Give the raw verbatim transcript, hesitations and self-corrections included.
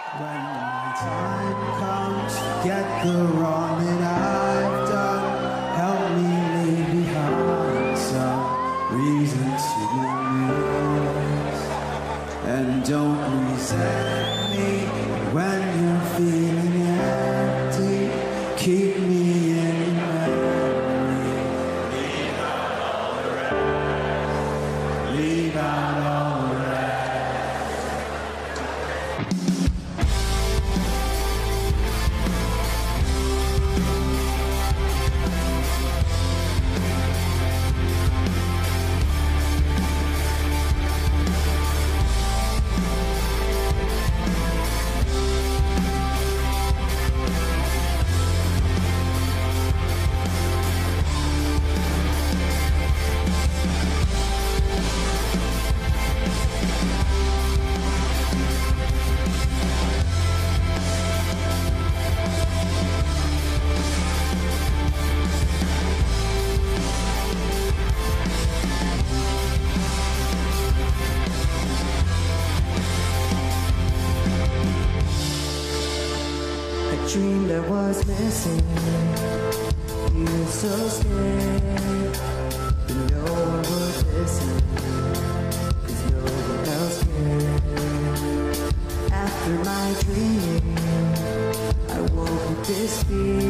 When my time comes, get the wrong that I've done. Help me leave behind some reason to lose. And don't resent me when you're feeling empty. Keep me in memory. Leave out all the rest. Leave out all the rest. Dreamed I was missing you, so scared, but no one would listen, cause no one else cared. After my dreaming, I woke with this fear.